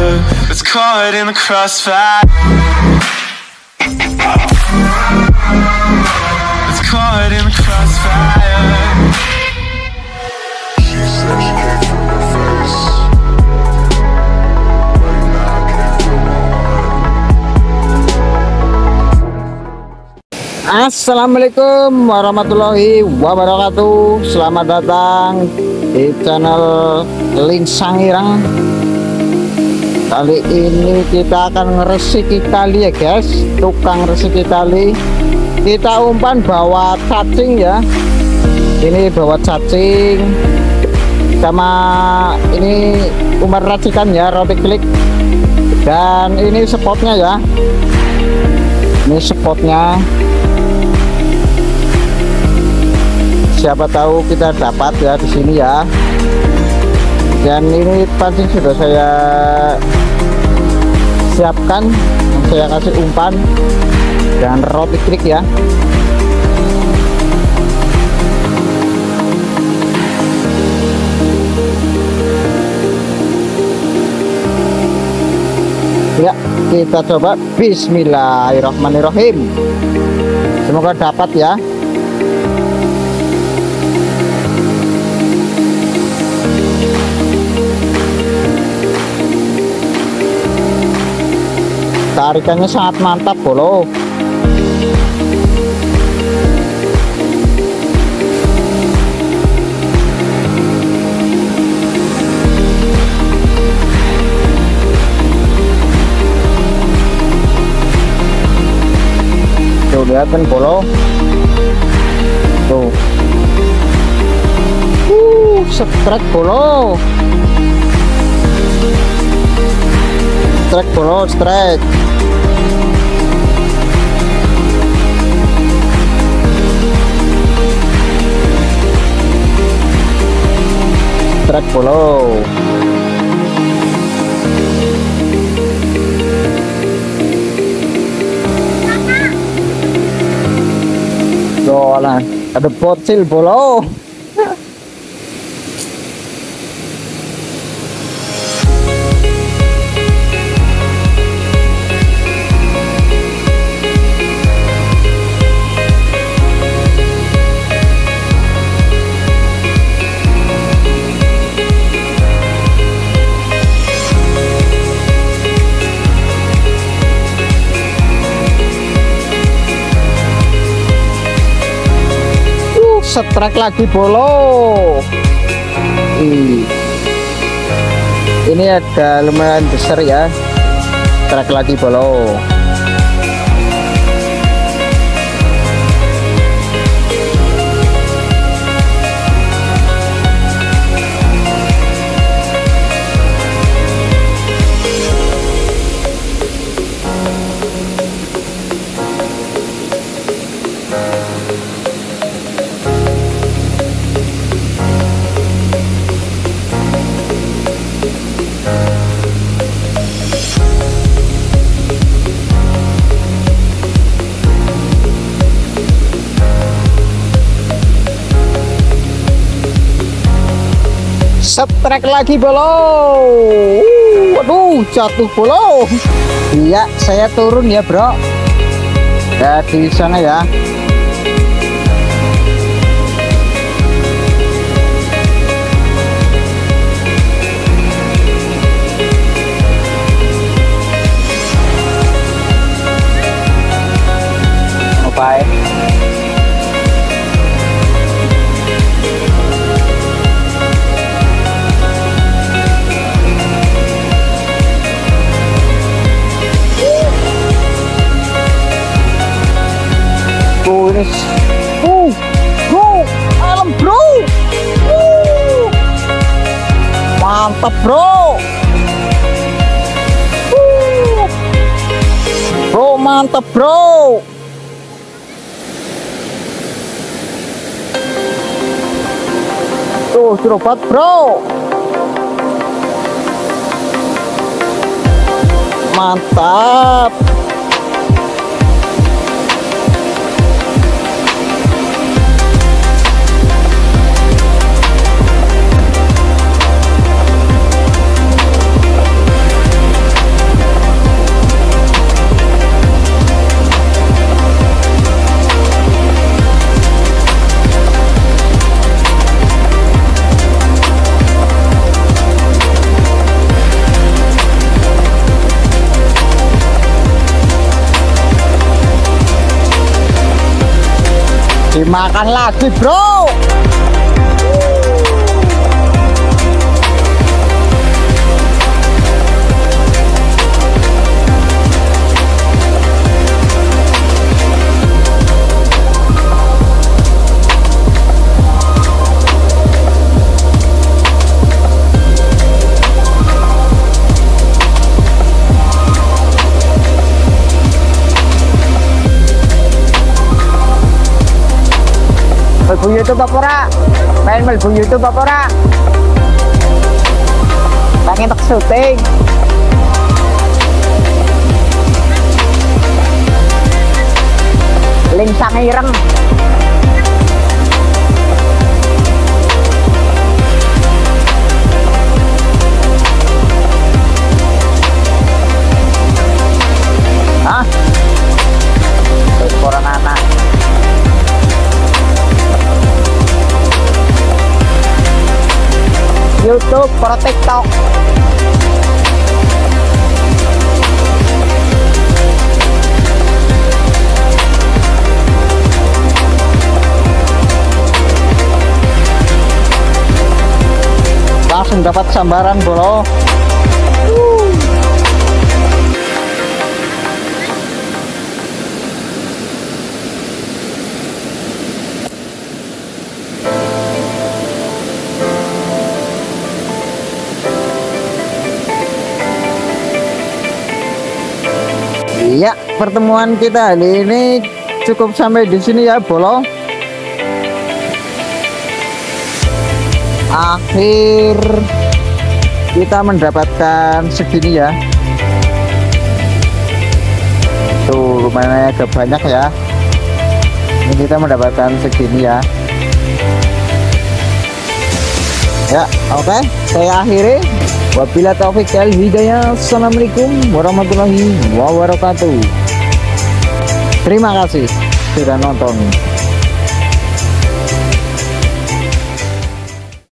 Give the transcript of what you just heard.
that's caught in the crossfire. It's caught in the crossfire. She said she can't feel my face. Right now I can't feel my heart. Assalamualaikum warahmatullahi wabarakatuh. Selamat datang di channel Link Sangirang. Kali ini kita akan ngeresiki tali ya guys, tukang resiki tali. Kita umpan bawa cacing ya. Ini bawa cacing sama ini umpan racikan ya, roti klik. Dan ini spotnya ya. Ini spotnya. Siapa tahu kita dapat ya di sini ya. Dan ini pancing sudah saya siapkan, saya kasih umpan dan roti klik ya. Ya, kita coba. Bismillahirrahmanirrahim. Semoga dapat ya. Tarikannya sangat mantap bolo. Tuh lihat kan bolo. Tuh. Strike bolo. Strike bolo, strike. Strike bolo. Dolan, ada bocil bolo. Strike lagi bolo. Ini ada lumayan besar ya. Strike lagi bolo. Strike lagi bolo. Waduh, jatuh bolo. Iya, saya turun ya bro. Ya di sana ya. Bye. Bro, alam bro. Mantap bro. Bro, mantap bro. Tuh, cerobat bro. Mantap. Dimakan lagi bro. Melbu YouTube apa ora? Main melbu YouTube apa ora? Pengen tak syuting. Link sang ireng. Hah? Orang anak. YouTube, pro TikTok. Langsung dapat sambaran bro. Ya, pertemuan kita hari ini cukup sampai di sini ya, bolo. Akhir kita mendapatkan segini ya. Tuh, lumayan agak banyak ya. Ini kita mendapatkan segini ya. Ya, oke, saya akhiri. Wabillahi taufiq wal hidayah. Assalamualaikum warahmatullahi wabarakatuh. Terima kasih sudah nonton.